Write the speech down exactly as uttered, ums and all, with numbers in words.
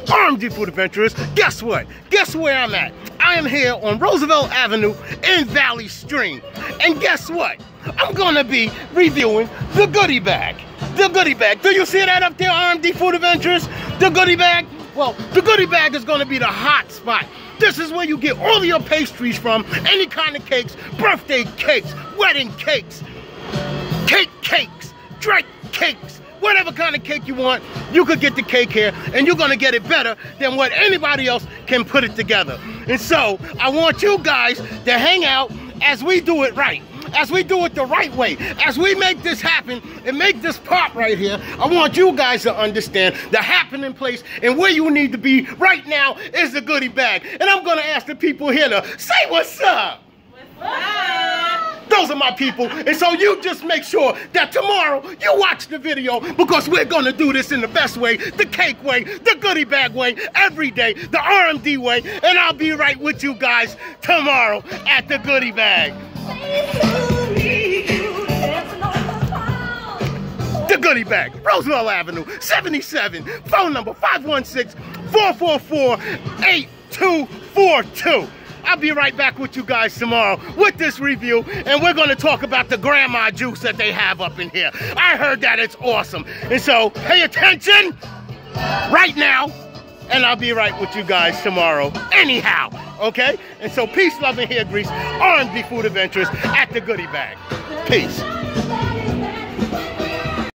R M D Food Adventurers, guess what? Guess where I'm at? I am here on Roosevelt Avenue in Valley Stream. And guess what? I'm gonna be reviewing the goodie bag. The goodie bag. Do you see that up there, R M D Food Adventurers? The goodie bag? Well, the goodie bag is gonna be the hot spot. This is where you get all of your pastries from, any kind of cakes, birthday cakes, wedding cakes, cake cakes, drink cakes, whatever kind of cake you want, you could get the cake here, and you're gonna get it better than what anybody else can put it together. And so, I want you guys to hang out as we do it right, as we do it the right way, as we make this happen and make this pop right here. I want you guys to understand the happening place and where you need to be right now is the goodie bag. And I'm gonna ask the people here to say what's up. What's up? Those are my people, and so you just make sure that tomorrow you watch the video, because we're gonna do this in the best way, the cake way, the goodie bag way, every day, the R M D way, and I'll be right with you guys tomorrow at the goodie bag. The goodie bag, Roosevelt Avenue, seventy-seven, phone number five one six, four four four, eight two four two. I'll be right back with you guys tomorrow with this review, and we're going to talk about the grandma juice that they have up in here. I heard that it's awesome. And so pay attention right now, and I'll be right with you guys tomorrow anyhow, okay? And so peace, love, and hair grease, R M D Food Adventures at the goodie bag. Peace.